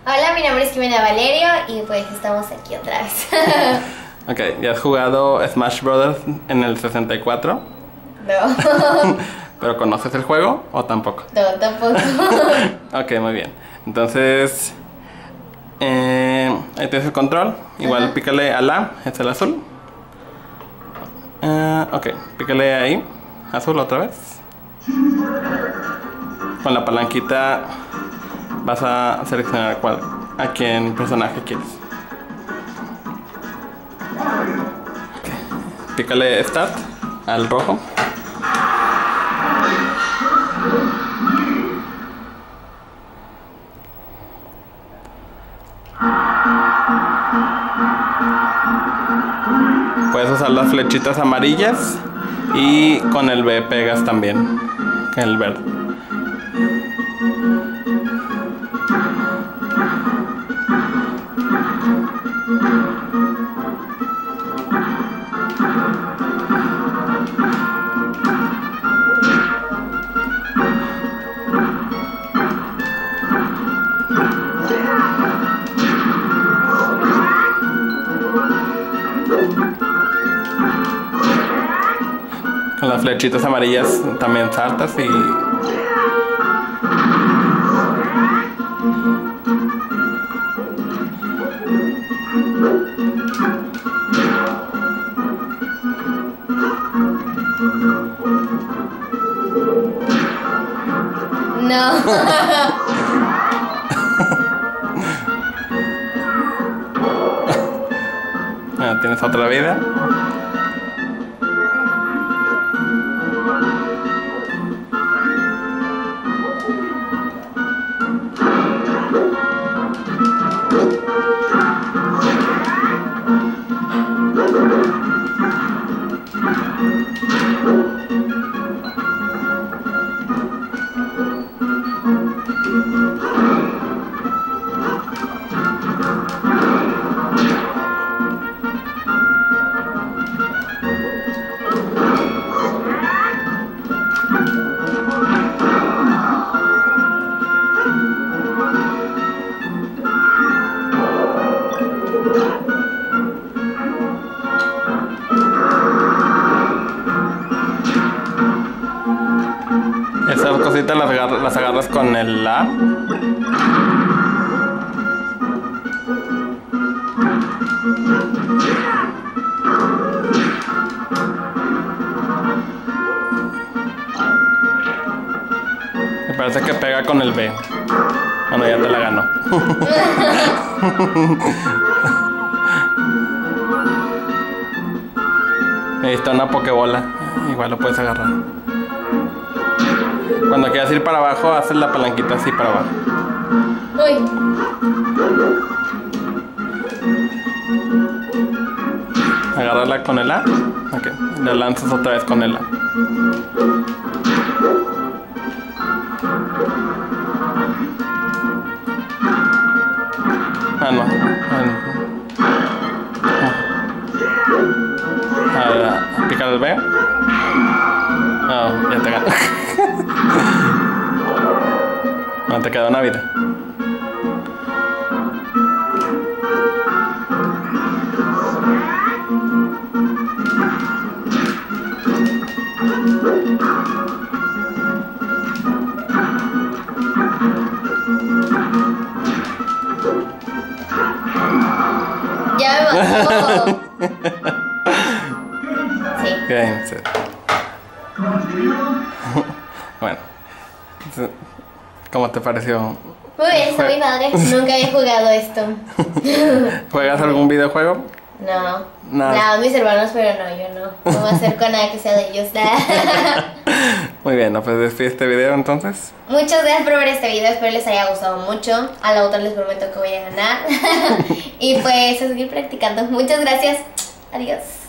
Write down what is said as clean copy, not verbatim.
Hola, mi nombre es Jimena Valerio y pues estamos aquí otra vez. Ok, ¿ya has jugado Smash Brothers en el 64? No. ¿Pero conoces el juego o tampoco? No, tampoco. Ok, muy bien. Entonces, ahí tienes el control. Igual pícale a la, es el azul. Ok, pícale ahí, azul otra vez. Con la palanquita vas a seleccionar a quién personaje quieres. Pícale Start al rojo. Puedes usar las flechitas amarillas y con el B pegas también, el verde. Con las flechitas amarillas también saltas y... No. ¿Tienes otra vida? Esas cositas las agarras con el A. Me parece que pega con el B. Bueno, ya te la ganó. Necesita una pokebola. Igual lo puedes agarrar. Cuando quieras ir para abajo, haces la palanquita así para abajo. Uy. Agárrala con el A. Ok. La lanzas otra vez con el A. Ah, no. Ahora, picar el B. No, ya te gané. No, te queda una vida. Ya me mató. Sí. Game set. Bueno, ¿cómo te pareció? Muy bien, está muy padre. Nunca había jugado esto. ¿Juegas algún videojuego? No. Nada. No, mis hermanos, pero no, yo no. No me acerco a nada que sea de ellos. Muy bien, ¿no? Pues despide este video entonces. Muchas gracias por ver este video, espero les haya gustado mucho. A la otra les prometo que voy a ganar. Y pues a seguir practicando. Muchas gracias. Adiós.